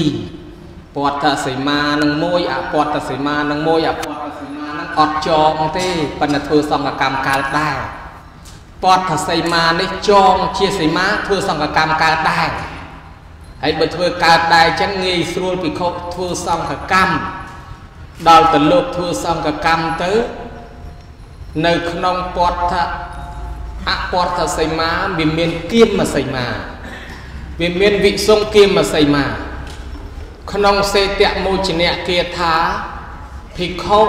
2ពតសីមានឹង1អពតសីមានឹង1អពតសីមានឹងអត់ចងទេប៉ុន្តែធ្វើសង្ឃកម្មកើតដែរពតសីមានេះចងជាសីមាធ្វើសង្ឃកម្មកើតដែរហើយបើធ្វើកើតដែរអញ្ចឹងងាយស្រួលភិក្ខុធ្វើសង្ឃកម្មដល់ទៅលោកធ្វើសង្ឃកម្មទៅនៅក្នុងពតអពតសីមាវាមានគៀមសីមាវាមានវិសុងគៀមសីមាក្នុងសេតមោជនៈគាថាភិក្ខុ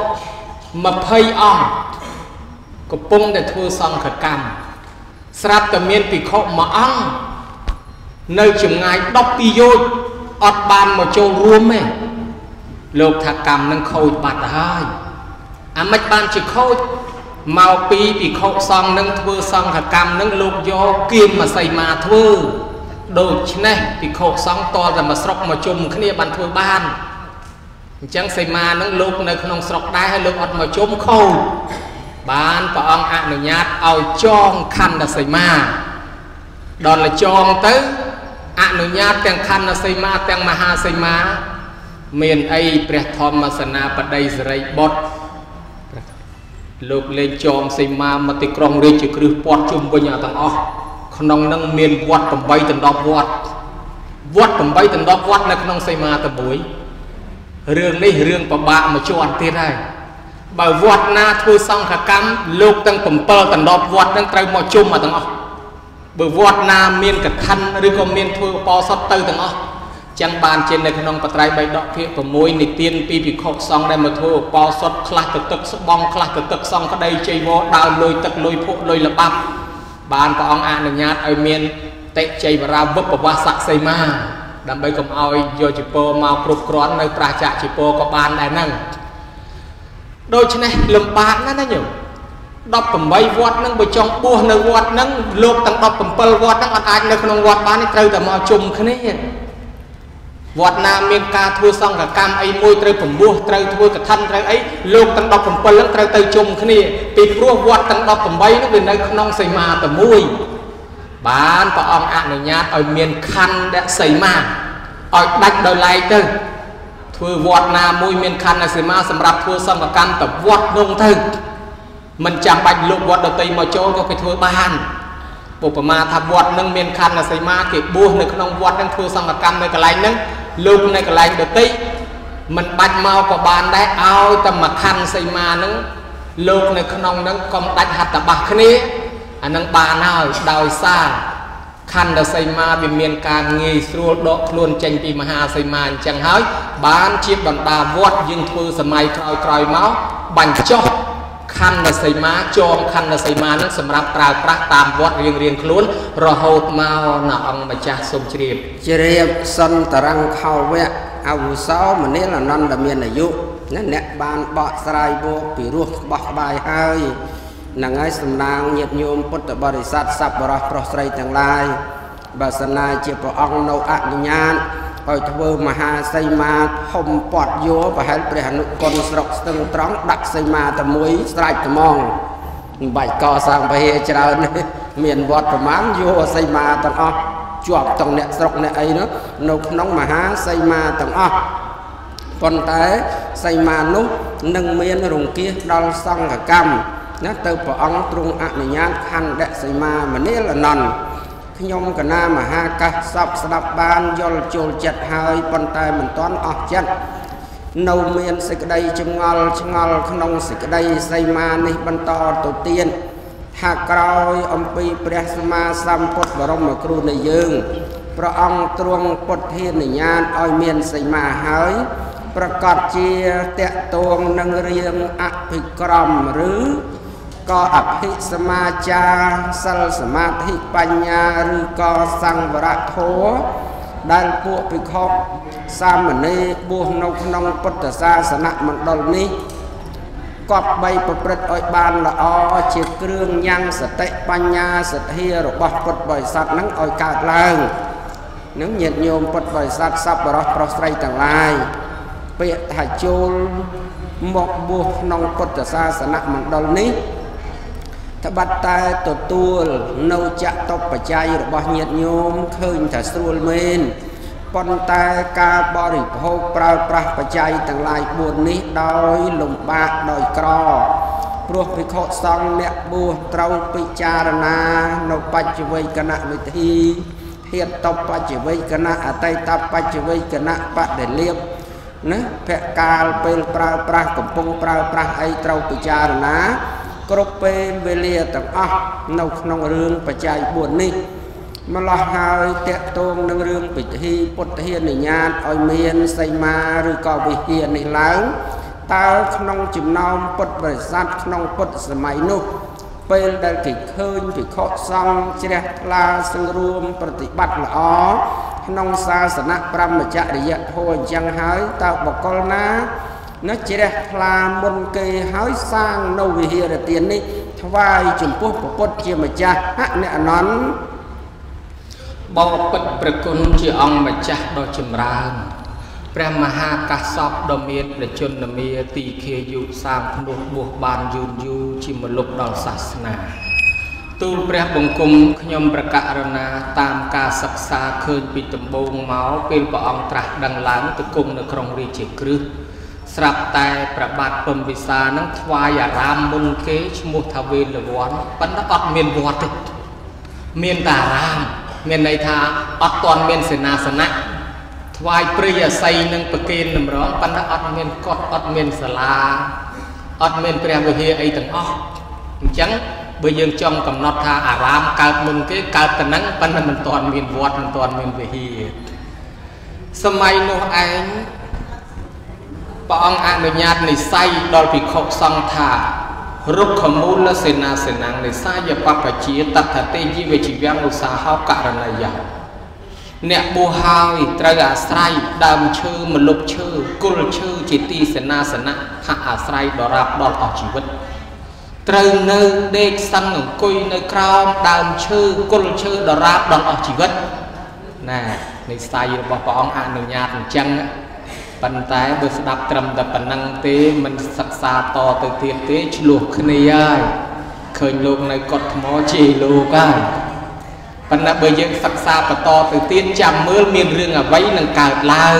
20អង្គកំពុងតែធ្វើសង្ឃកម្មស្រាប់តែមានភិក្ខុ1អង្គនៅចម្ងាយ12យោជន៍អត់បានមកចូលរួមទេលោកថាកម្មនឹងខូចបាត់ហើយไม่บานchỉ khôi màu pi bị khâu xong nâng thưa xong cả cam nâng lục do kim mà xây mà thưa đồ này bị khâu xong to rồi mà sọc mà chùm cái này bàn thưa ban chẳng xây mà nâng lục nơi không sọc đá hay lục ọt mà chùm khâu bán và ông ạ người nhát ao chong khăn là xây mà đó là chong tới ạ người nhát tiếng khăn là xây mà tiếng mà ha xây mà miền ấy bẹt thom mà sana bật đây rồi bọt lục lên chom xây mà tì krong rê chỉ cứ bọt chung với nhà tầng o không nâng miền vót tầm bay tầm đọc vót tầm bay tầm đọc vót này không xây mà tầm bối rương này rương bà bạ mà cho ăn tiết này bởi vót na thua xong khả cắm lục tầng tầm pơ tầm đọc vót nâng trao mò chung mà tầng o bởi vót na miền cả khăn rương có miền thua bò sót tư tầng o chẳng bàn trên này không có trai bay đọc thiệt của môi này tiên pi bị khóc xong đây mà thua bò sót khla từ tức bong khla từ tức xong cái đây chơi vô đào lôi tức lôi phụ lôi là bắp bàn của ông ăn được nhát ở miền tệ chơi và ra vấp và va sạc xây ma đâm bay cùng oi vô chỉ po màu cục cron nơi trà chạ chỉ po có bàn đại năng đôi chân này lầm bàn nó nhiều đọc cầm bay vót nâng bởi trong bùa nơi vót nâng lột tăng đọc cầm pal vót nâng anh nơi không vót bán trâu tầm màu chung cái này vót nam miền ca thua xong cả cam ấy môi trâu cầm bùa trâu thua cả thân trâu ấy lột tăng đọc cầm pal lẫn trâu tây chung cái này vì bùa vót tăng đọc cầm bay nó về nơi không xây mà tầm môi bán và ông ạ này nhát ở miền khăn đã xây mà ở đạch đời lại tư thua vót nam môi miền khăn là xây mà sầm rạp thua xong cả cam tập vót nông thư mình chẳng bạch lục vót đầu tây mà chỗ có phải thua bàn bộ mà tháp vót nâng miền khăn là xây mà cái bùa nơi không vót nâng thua xong cả cam nơi cái lạnh nâng lục nơi cái lạnh đầu tây mình bạch mau có bàn đấy ao tầm mà khăn xây mà nâng lục nơi không nâng còn đạch hạt tập bạc này anh nâng bà nào đòi xa khăn là xây ma bị miền càng nghi xua độ luôn tranh vì mà hà xây ma chẳng hỏi bán chiếc bằng đà vót nhưng thưa sầm mai còi máu bành cho khăn là xây má cho khăn là xây má nó sầm rạp trào trác tam vót riêng luôn rồi hột mau là ông mà cha sông chìm sân tà răng khâu vẹ áo sáu mà nếu là non là miền là dụ nó nẹt bàn bọ sài bộ bị ruột bọc bài hơi nàng ấy sầm nang nhiệt nhôm Phật bờ sát sập bờ prosray tàng lai bà sanh lai chỉ có ông nâu ăn nhàn hồi thưa mà ha xây ma hồng bọt vô và hai bề hạnh con sọc từng trống đặt xây ma tầm mũi sài tầm mong bảy co sang về chờ miền vọt và máng vô xây ma tầm o chuột tầng nẹt sọc nẹt ấy nữa nấu nóng mà ha xây ma tầm o còn té xây ma nút nâng miền rùng kia đau xong cả cam nó từ bỏ ông trung ạ này nhát khăn đệ xây ma mà nếu là nòn khi nhom cả nam mà ha ca sọc sập ban do trôi chặt hơi con tay mình toán ọt chân nâu miền xây cái đây chừng ngol không xây cái đây xây ma này ban to tổ tiên hạ còi ông pi presma sam pot và rong mà kêu này dương pro ông trung pot thiên này nhát oi miền xây ma hơiประกอบchia tẹt tuồng nâng riêng อภิกรม หรือก็อภิสมาจาสัลสมาธิปัญญาหรือก็สังวรโธได้พวกภิกษุสามเณรบุญนงพุทธศาสนามันดลนี้ก็ใบประพฤติอ้อยบานละอเชี่ยเครื่องยังสติปัญญาสติระบบพุทธบริษัทนั้นอ้อยกาดล่างนั้นnhiệtโยมพุทธบริษัทสับปะรดปลอสไตรต่างหลายเปียถ่ายโจลหมกบุญนงพุทธศาสนามันดลนี้ถ้าบัดตายตัวโนจะตบปัจจัยระบบnhiệtโยมเคยถ้าสรุลเมนปนตายกาบริโภคปราประปัจจัยต่างหลายบุญนี้โดยลมบากโดยกรอพวกภิกษุสองเนบุญเตาปิจารณาโนปัจจเวกณะวิธีเหตุตบปัจจเวกณะอัตตปัจจเวกณะปะเดเลียบนะแพะกาลเป็นปราประกับปงปราประไอเตาปิจารณากรบเป็นเวลียต่างอ่ะนกนองเรื่องปัจจัยบุญนี้มาลาหายเตะตรงนองเรื่องปิธีปุตเฮียนญาณอ้อยเมียนไซมาหรือก็วิเฮียนในหลังตาขนมจิมน้องปุตบริษัทขนมปุตสมัยนุเป็นได้กิจคืนปิข้อซังเจริญลาสังรวมปฏิบัติละอ๋อขนมศาสนาพระมจริยะโหยังหายตาบกลนะ nó chỉ là làm một cái hói sang nâu vì hiện là tiền đi vai chủng quốc của quốc chia mà cha hát nè nón bao bật bật con chỉ ông mà cha đo chìm ra Prem Maha Kasop đo miệt để chôn nằm miệt tì kia dụ sang nốt buộc bàn dùn dụ chỉ một lúc đo sasna tu Prem bồng cung nhom prakarana tam ca sắc xa khơi bị tầm bông máu bên bỏ ông trạc đằng láng từ cungនៅក្នុងរាជក្រឹសស្រាប់តែប្របាទពំវិសានឹងថ្វាយអារាមមុនគេឈ្មោះថាវេលវ័នប៉ុន្តែអត់មានវត្តទេមានតែអារាមមានន័យថាអត់ទាន់មានសេនាសនៈថ្វាយព្រិយស័យនឹងប្រគេនតម្រងប៉ុន្តែអត់មានកត់អត់មានសាលាអត់មានព្រះវិហារអីទាំងអស់អញ្ចឹងបើយើងចង់កំណត់ថាអារាមកើតមុនគេកើតតែហ្នឹងប៉ុន្តែមិនទាន់មានវត្តមិនទាន់មានវិហារសម័យនោះឯងព្រះអង្គអនុញ្ញាតនិស័យដល់ភិក្ខុសង្ឃថារុក្ខមូលសេនាសេនាងនិសាយបព្វជាតថតេជីវជីវាំងឧស្សាហករណយៈអ្នកបួសហើយត្រូវអាស្រ័យដើមឈើម្លប់ឈើគល់ឈើជាទីសេនាសនៈហាក់អាស្រ័យដល់រាបដល់អស់ជីវិតត្រូវនៅដេកសឹងអង្គុយនៅក្រោមដើមឈើគល់ឈើដល់រាបដល់អស់ជីវិតណានិស័យរបស់ព្រះអង្គអនុញ្ញាតអញ្ចឹងប៉ុន្តែបើស្ដាប់ត្រឹមតែប៉ុណ្ណឹងទេមិនសិក្សាតទៅទៀតទេឆ្លោះគ្នាហើយឃើញលោកនៅកត់ថ្មជេរលោកហើយប៉ុន្តែបើយើងសិក្សាបន្តទៅទៀតចាំមើលមានរឿងអ្វីនឹងកើតឡើង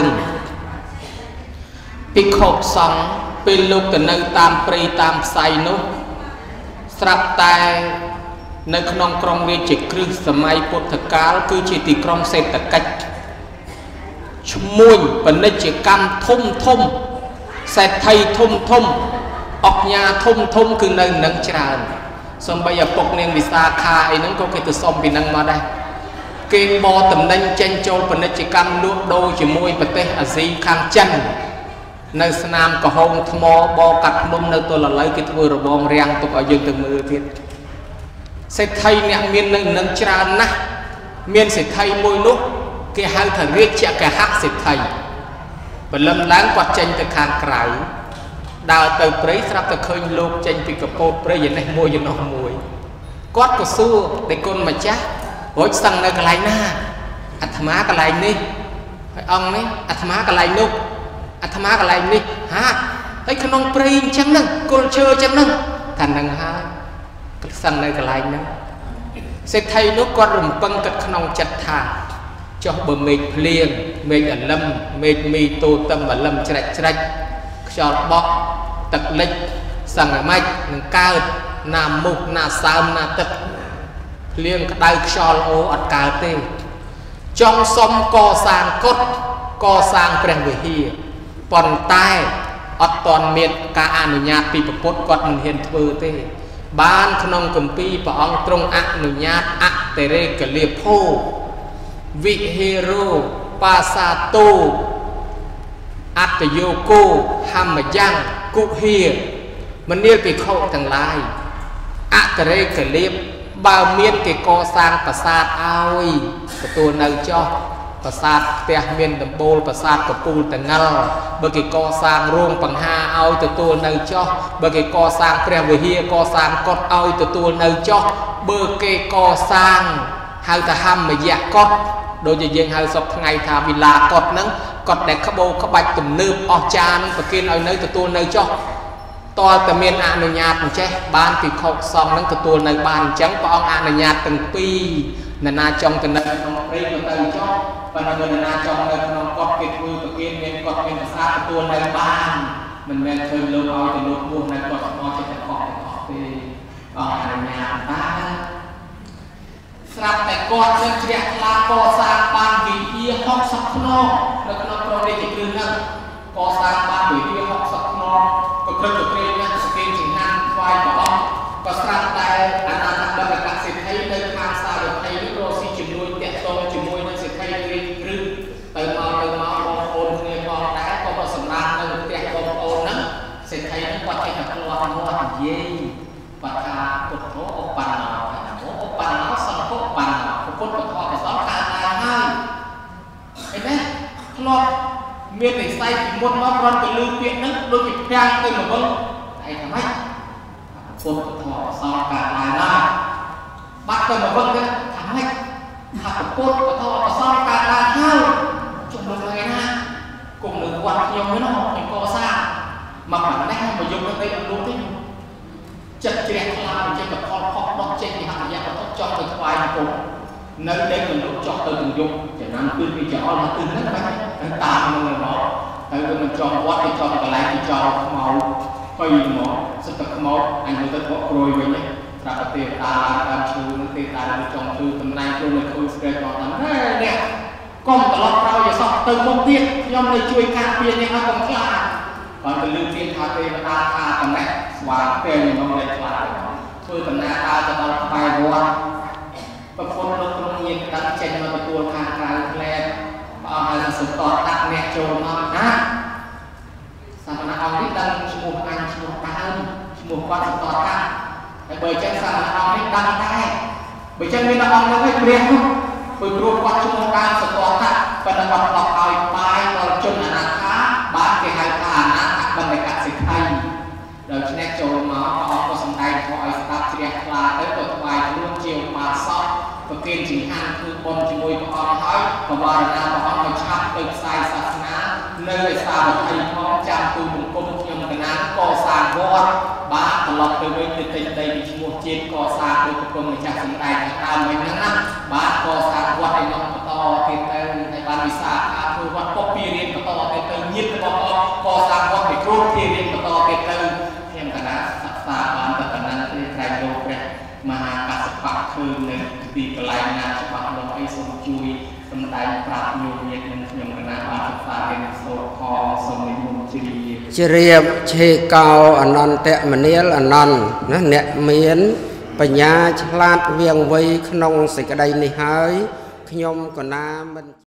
ភិក្ខុសង្ឃពេលលោកទៅនៅតាមព្រៃតាមផ្សៃនោះស្រាប់តែនៅក្នុងក្រុងរាជក្រឹសសម័យពុទ្ធកាលគឺជាទីក្រុងសេដ្ឋកិច្ចឈ្មួញពាណិជ្ជកម្មធំធំសេដ្ឋីធំធំអកញ្ញាធំធំគឺនៅនឹងច្រើនសំបីឪពុកនាងវិសាខាអីហ្នឹងក៏គេទៅសុំពីនឹងមកដែរគេបរតំណែងចេញចូលពាណិជ្ជកម្មលក់ដូរជាមួយប្រទេសអាស៊ីខាងចិននៅស្នាមកហូងថ្មបកាត់ភ្នំនៅទល់ឥឡូវគេធ្វើរបងរាំងទុកឲ្យយើងទៅមើលទៀតសេដ្ឋីអ្នកមាននៅនឹងច្រើនណាស់មានសេដ្ឋីមួយនោះគេហៅថារាជកហសេដ្ឋីព្រលឹមឡើងគាត់ចេញទៅខាងក្រៅដើរទៅព្រៃស្រាប់តែឃើញលោកចេញពីកពតព្រៃយ៉ាងនេះមួយយ៉ាងនោះមួយគាត់ក៏សួរដេគុណម្ចាស់រួចសឹងនៅកន្លែងណាអាត្មាកន្លែងនេះហើយអង្គនេះអាត្មាកន្លែងនោះអាត្មាកន្លែងនេះហាហើយក្នុងព្រៃអញ្ចឹងហ្នឹងគល់ឈើអញ្ចឹងហ្នឹងថាហ្នឹងហើយសឹងនៅកន្លែងហ្នឹងសេដ្ឋីនោះគាត់រំពឹងគិតក្នុងចិត្តថាចុះបើមេឃភ្លៀងមេឃអលឹមមេឃមីតូតឹមអលឹមច្រាច់ច្រាច់ខ្យល់បក់ទឹកលិចសង្ឃម៉ាច់នឹងកើតណាមុខណាសើមណាទឹកភ្លៀងក្តៅខ្យល់អូអត់កើតទេចង់សុំកសាងកុដិកសាងព្រះវិហារប៉ុន្តែអត់ទាន់មានការអនុញ្ញាតពីព្រះពុទ្ធគាត់មិនហ៊ានធ្វើទេបានក្នុងគម្ពីរព្រះអង្គទ្រង់អនុញ្ញាតអតិរេកលាភោវិហេរោបាសាតោអត្តយោគោហម្មយ៉ាងគុហាមនាលភិក្ខុទាំងឡាយអតិរេកលាភបើមានគេកសាងប្រាសាទឲ្យទទួលនៅចោះប្រាសាទផ្ទះមានដំបូលប្រាសាទកពូលតងលបើគេកសាងរោងបង្ហាឲ្យទទួលនៅចោះបើគេកសាងព្រះវិហារកសាងកុដិឲ្យទទួលនៅចោះបើគេកសាងហៅថាហម្មយកុដិដូចជាយើងហៅសពថ្ងៃថាវិឡាកុដិហ្នឹងកុដិដែលក្បូរក្បាច់ទំនើបអស្ចារ្យហ្នឹងប្រគេនឲ្យនៅទទួលនៅចោះតើតែមានអនុញ្ញាតអញ្ចេះបានភិក្ខុសង្ឃហ្នឹងទទួលនៅបានអញ្ចឹងព្រះអង្គអនុញ្ញាតទាំងពីរនរណាចង់ទៅនៅក្នុងព្រៃក៏ទៅចោះប៉ុន្តែនរណាចង់នៅក្នុងកុដិគេធ្វើប្រគេនមានកុដិមានភាសាទទួលនៅបានមិនមែនឃើញលោកឲ្យទៅលោកបួសនៅកុដិមកចិត្តតែកុដិអស់ទេអស់អនុញ្ញាតបានស្រាប់តែគាត់នឹងជ្រះថ្លាកសាងបានវិហារ60ខ្នងនៅក្នុងក្រុងរាជក្រឹសហ្នឹងកសាងបានវិហារ60ខ្នងក៏ព្រឹកក៏ព្រេងណាស់សកេងចង្ហាន់ថ្វាយព្រះអង្គក៏ស្រាប់តែអនាថបណ្ឌកសេដ្ឋីនៅខាងសាវត្ថីនេះរកស៊ីជាមួយតាក់ទងជាមួយនឹងសេដ្ឋីរាជក្រឹសទៅមកបងប្អូនគ្នាផងដែរក៏មកសម្រាប់នៅផ្ទះបងប្អូនហ្នឹងសេដ្ឋីហ្នឹងគាត់ចេះតែផ្លាស់មាត់និយាយបាត់ថាពុទ្ធោឧបណ្ណោឧបណ្ណោសង្ឃឧបណ្ណោពុទ្ធពធប្រសងកើតឡើងហើយឃើញទេធ្លាប់ miền để say thì một nó còn từ lưu viện nước đôi kịp trang từ một vâng hay thằng ấy phun thọ sau cả lại ra bắt từ một vâng cái thằng ấy thằng phun thọ sau cả lại theo chung được ngày na cùng được quạt nhiều cái nó thành co xa mà bản năng mà dùng cái đây đúng thế chặt chẽ làm trênกับcon khóc đọc trên thì hẳn dạng nó cho từ ngoài cùng nơi đây mình lúc cho từ dùng dùng chẳng hạn từ cái chó nó từ rất mạnh cái tạm mình nó từ mình cho quát thì cho cái lại thì cho màu quay nó sẽ tập màu anh người ta có rồi vậy nhé ra cái tiền ta làm chú nó tiền ta làm trong thư tầm này luôn là khôi sẽ còn lắm đẹp còn cả lọt rau giờ xong từ một tiền nhom này chui ca tiền này nó còn là còn từ lương tiền thà tiền ta thà tầm này và tiền nó lại là thôi tầm này taจะเอาไปบัวบางคนลงตรงนี้ตั้งใจมาเป็นตัวทางการแรงเอามาสุดต่อตักเนี่ยโจมมานะสามนาเอาที่ดังชั่วโมงอันชั่วโมงการชั่วโมงวันสุดต่อตักแต่เบย์จังสามนาเอาที่ดังได้เบย์จังมีนาเอาแล้วไม่เปลี่ยนเบย์รวมวันชั่วโมงการสุดต่อตักเป็นวันหลอกเอาไปเราจนอนาคตบ้านเกี่ยงผ่านนะบรรยากาศสิทธิ์ไทยเราชนะโจมมาเอาก็สำคัญพอไอ้สตาร์เชียร์คลาได้เปิดไฟร่วมเจียวมาซอกประเกณฑ์จิงหันคือบนจมวยพอหอยพอบาร์นาพอหอยชับตึกสายศาสนาเนื้อสาวไทยพร้อมจำตัวบุคคลยมกันนั้นก่อสร้างวอดบ้าตลอดไปด้วยติดติดในดิชั่วเจ็ดก่อสร้างโดยบุคคลจากสมัยตามไปนั้นนะบ้าก่อสร้างวัดในน้องต่อติดในบ้านวิสาขาคือวัดปอปีเรียนต่อติดไปยิบก่อสร้างวัดในครูที่เรียนต่อติดไปคณะศึกษาบ้านแต่ตอนนั้นที่ใครโลกเนี่ยมหากัสปะคือในตีกลายงานฉบับลงไอ้สมจุยสมได้ปราบโยมเย็นยังคณะบ้านศึกษาเป็นโซคอสมิมุนจีเรียบเชกาวอนันเตมเนียลอนันนะเนี่ยเมียนปัญญาฉลาดเวียงไว้ขนงสิกระไดนิหายขยมกนามัน